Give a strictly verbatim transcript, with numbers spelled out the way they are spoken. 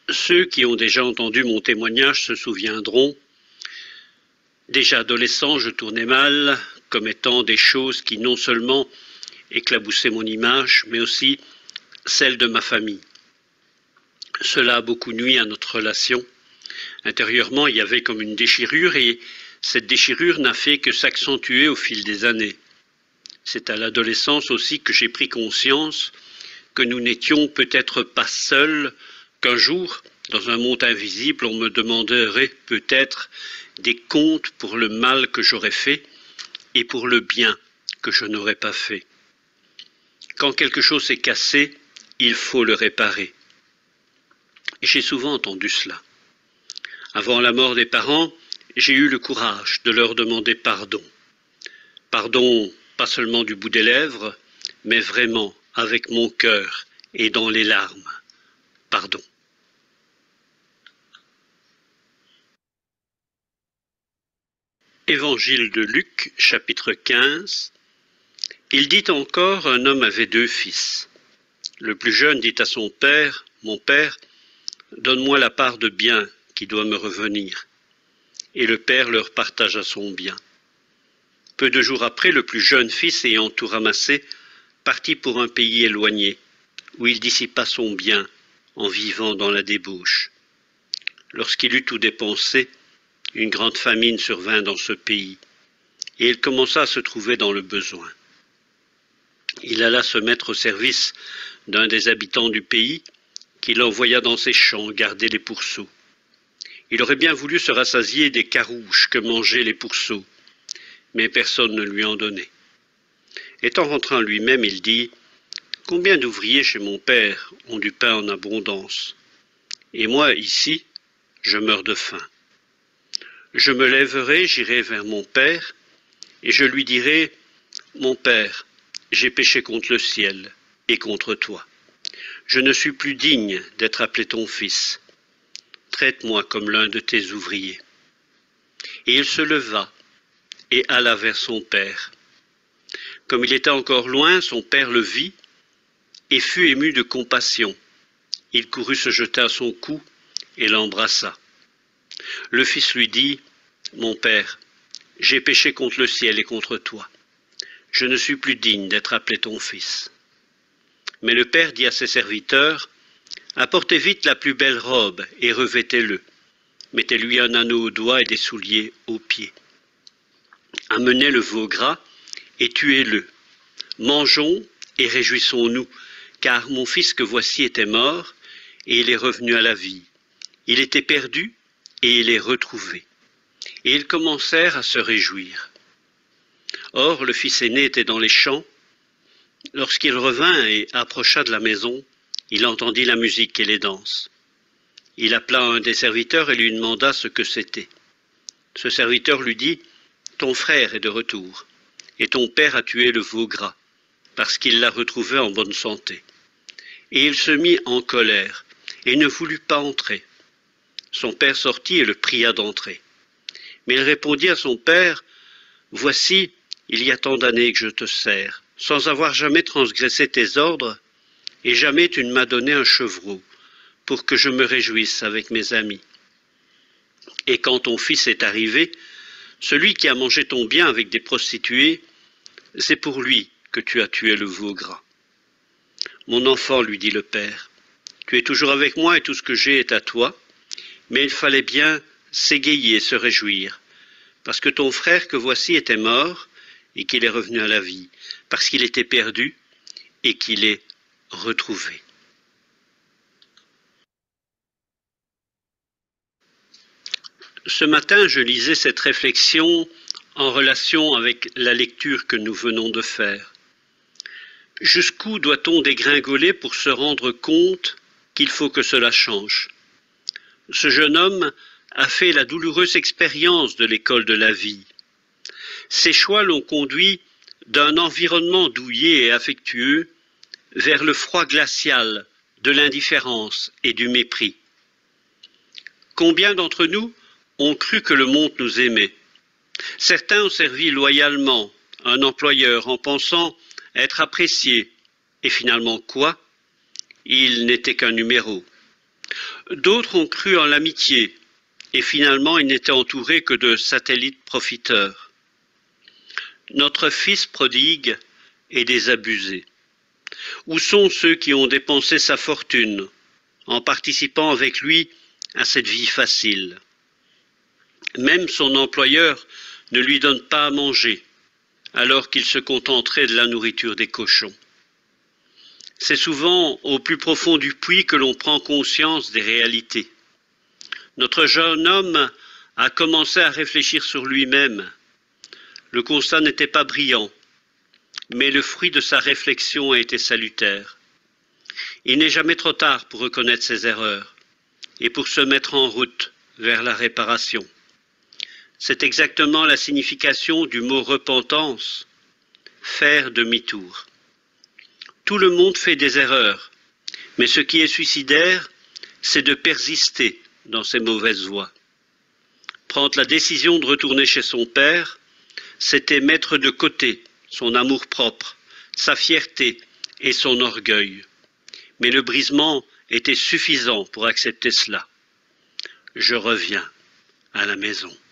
Ceux qui ont déjà entendu mon témoignage se souviendront. Déjà adolescent, je tournais mal, commettant des choses qui non seulement éclaboussaient mon image, mais aussi celle de ma famille. Cela a beaucoup nui à notre relation. Intérieurement, il y avait comme une déchirure et cette déchirure n'a fait que s'accentuer au fil des années. C'est à l'adolescence aussi que j'ai pris conscience que nous n'étions peut-être pas seuls, qu'un jour, dans un monde invisible, on me demanderait peut-être des comptes pour le mal que j'aurais fait et pour le bien que je n'aurais pas fait. Quand quelque chose est cassé, il faut le réparer. J'ai souvent entendu cela. Avant la mort des parents, j'ai eu le courage de leur demander pardon. Pardon, pas seulement du bout des lèvres, mais vraiment avec mon cœur et dans les larmes. Pardon. Évangile de Luc, chapitre quinze. Il dit encore, un homme avait deux fils. Le plus jeune dit à son père, « Mon père, donne-moi la part de bien qui doit me revenir. » Et le père leur partagea son bien. Peu de jours après, le plus jeune fils, ayant tout ramassé, partit pour un pays éloigné, où il dissipa son bien en vivant dans la débauche. Lorsqu'il eut tout dépensé, une grande famine survint dans ce pays, et il commença à se trouver dans le besoin. Il alla se mettre au service d'un des habitants du pays, qui l'envoya dans ses champs garder les pourceaux. Il aurait bien voulu se rassasier des carouches que mangeaient les pourceaux, mais personne ne lui en donnait. Étant rentré en lui-même, il dit, « Combien d'ouvriers chez mon père ont du pain en abondance, et moi, ici, je meurs de faim. Je me lèverai, j'irai vers mon père, et je lui dirai, « Mon père, j'ai péché contre le ciel et contre toi. Je ne suis plus digne d'être appelé ton fils. Traite-moi comme l'un de tes ouvriers. » Et il se leva et alla vers son père. Comme il était encore loin, son père le vit et fut ému de compassion. Il courut se jeter à son cou et l'embrassa. Le fils lui dit, « Mon père, j'ai péché contre le ciel et contre toi. Je ne suis plus digne d'être appelé ton fils. » Mais le père dit à ses serviteurs, « Apportez vite la plus belle robe et revêtez-le. Mettez-lui un anneau au doigt et des souliers aux pieds. Amenez le veau gras et tuez-le. Mangeons et réjouissons-nous, car mon fils que voici était mort et il est revenu à la vie. Il était perdu et il est retrouvé. » Et ils commencèrent à se réjouir. Or, le fils aîné était dans les champs. Lorsqu'il revint et approcha de la maison, il entendit la musique et les danses. Il appela un des serviteurs et lui demanda ce que c'était. Ce serviteur lui dit, « Ton frère est de retour, et ton père a tué le veau gras, parce qu'il l'a retrouvé en bonne santé. » Et il se mit en colère, et ne voulut pas entrer. Son père sortit et le pria d'entrer. Mais il répondit à son père, « Voici, il y a tant d'années que je te sers, sans avoir jamais transgressé tes ordres, et jamais tu ne m'as donné un chevreau, pour que je me réjouisse avec mes amis. Et quand ton fils est arrivé, celui qui a mangé ton bien avec des prostituées, c'est pour lui que tu as tué le veau gras. » « Mon enfant, lui dit le père, tu es toujours avec moi et tout ce que j'ai est à toi, mais il fallait bien s'égayer, se réjouir, parce que ton frère que voici était mort et qu'il est revenu à la vie, parce qu'il était perdu et qu'il est retrouvé. » Ce matin, je lisais cette réflexion en relation avec la lecture que nous venons de faire. Jusqu'où doit-on dégringoler pour se rendre compte qu'il faut que cela change? Ce jeune homme a fait la douloureuse expérience de l'école de la vie. Ses choix l'ont conduit d'un environnement douillet et affectueux vers le froid glacial de l'indifférence et du mépris. Combien d'entre nous ont cru que le monde nous aimait? Certains ont servi loyalement un employeur en pensant être appréciés. Et finalement quoi? Il n'était qu'un numéro. D'autres ont cru en l'amitié, et finalement il n'était entouré que de satellites profiteurs. Notre fils prodigue est désabusé. Où sont ceux qui ont dépensé sa fortune en participant avec lui à cette vie facile? Même son employeur ne lui donne pas à manger, alors qu'il se contenterait de la nourriture des cochons. C'est souvent au plus profond du puits que l'on prend conscience des réalités. Notre jeune homme a commencé à réfléchir sur lui-même. Le constat n'était pas brillant, mais le fruit de sa réflexion a été salutaire. Il n'est jamais trop tard pour reconnaître ses erreurs et pour se mettre en route vers la réparation. C'est exactement la signification du mot repentance, faire demi-tour. Tout le monde fait des erreurs, mais ce qui est suicidaire, c'est de persister dans ces mauvaises voies. Prendre la décision de retourner chez son père, c'était mettre de côté son amour-propre, sa fierté et son orgueil. Mais le brisement était suffisant pour accepter cela. Je reviens à la maison.